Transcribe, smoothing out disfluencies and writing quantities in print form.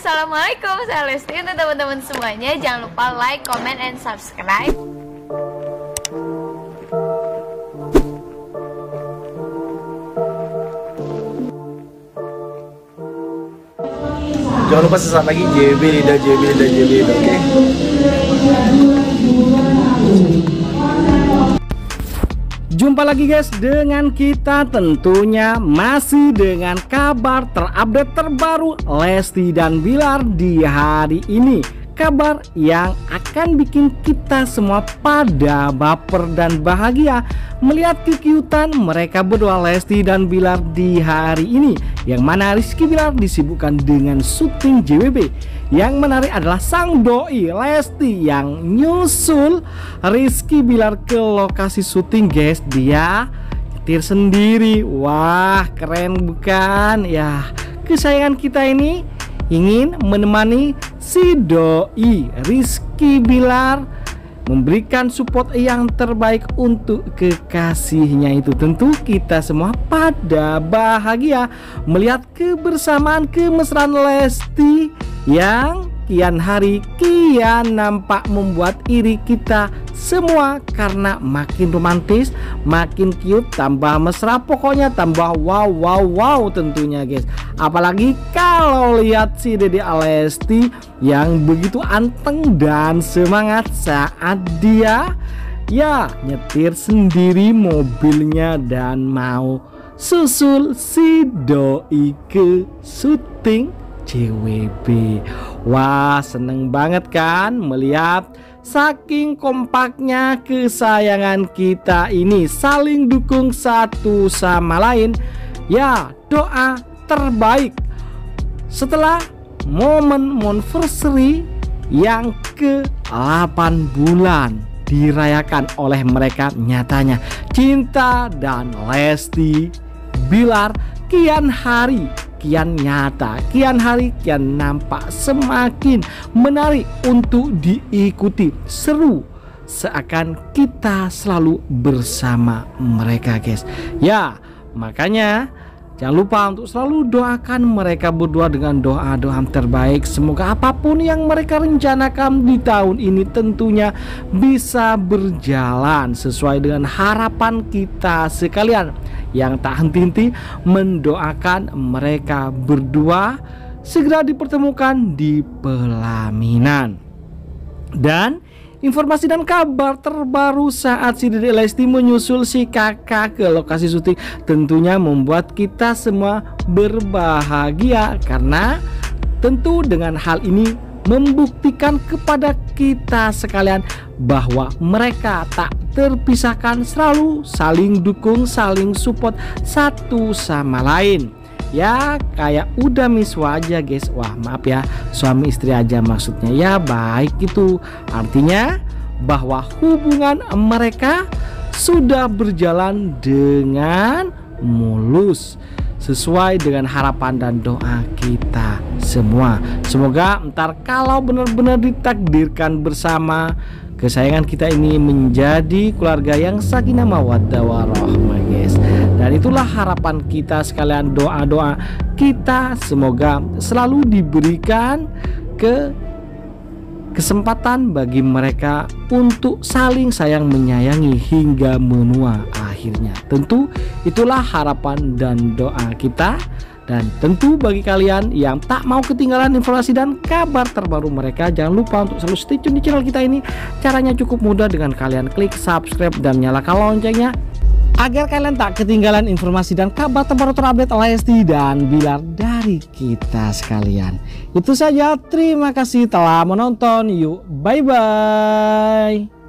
Assalamualaikum, saya Lesti. Untuk teman-teman semuanya, jangan lupa like, comment, and subscribe. Jangan lupa sesaat lagi JB Lidah, oke? Jumpa lagi guys dengan kita, tentunya masih dengan kabar terupdate terbaru Lesti dan Bilar di hari ini. Kabar yang akan bikin kita semua pada baper dan bahagia melihat kekiutan mereka berdua, Lesti dan Bilar, di hari ini. Yang mana Rizky Bilar disibukkan dengan syuting JWB. Yang menarik adalah sang doi Lesti yang nyusul Rizky Bilar ke lokasi syuting guys. Dia nyetir sendiri. Wah, keren bukan? Ya, kesayangan kita ini ingin menemani si doi Rizky Bilar memberikan support yang terbaik untuk kekasihnya itu. Tentu kita semua pada bahagia melihat kebersamaan kemesraan Lesti yang kian hari kian nampak membuat iri kita semua, karena makin romantis, makin cute, tambah mesra, pokoknya tambah wow tentunya guys. Apalagi kalau lihat si Dede Lesti yang begitu anteng dan semangat saat dia ya nyetir sendiri mobilnya dan mau susul si doi ke syuting JWB. Wah, seneng banget kan melihat saking kompaknya kesayangan kita ini saling dukung satu sama lain. Ya, doa terbaik setelah momen anniversary yang ke-8 bulan dirayakan oleh mereka. Nyatanya cinta dan Lesti Bilar kian hari kian nyata, kian hari kian nampak semakin menarik untuk diikuti. Seru, seakan kita selalu bersama mereka guys. Ya, makanya jangan lupa untuk selalu doakan mereka berdua dengan doa-doa terbaik. Semoga apapun yang mereka rencanakan di tahun ini tentunya bisa berjalan sesuai dengan harapan kita sekalian, yang tak henti-henti mendoakan mereka berdua segera dipertemukan di pelaminan. Dan informasi dan kabar terbaru saat si Dede Lesti menyusul si kakak ke lokasi syuting tentunya membuat kita semua berbahagia, karena tentu dengan hal ini membuktikan kepada kita sekalian bahwa mereka tak terpisahkan, selalu saling dukung, saling support satu sama lain. Ya, kayak udah miswa aja guys. Wah, maaf ya, suami istri aja maksudnya. Ya, baik itu. Artinya bahwa hubungan mereka sudah berjalan dengan mulus sesuai dengan harapan dan doa kita semua. Semoga ntar kalau benar-benar ditakdirkan bersama, kesayangan kita ini menjadi keluarga yang sakinah mawaddah warahmah guys. Dan itulah harapan kita sekalian, doa-doa kita semoga selalu diberikan kesempatan bagi mereka untuk saling sayang menyayangi hingga menua akhirnya. Tentu itulah harapan dan doa kita. Dan tentu bagi kalian yang tak mau ketinggalan informasi dan kabar terbaru mereka, jangan lupa untuk selalu stay tune di channel kita ini. Caranya cukup mudah dengan kalian klik subscribe dan nyalakan loncengnya agar kalian tak ketinggalan informasi dan kabar terbaru terupdate Lesti dan Bilar dari kita sekalian. Itu saja, terima kasih telah menonton. Yuk, bye bye.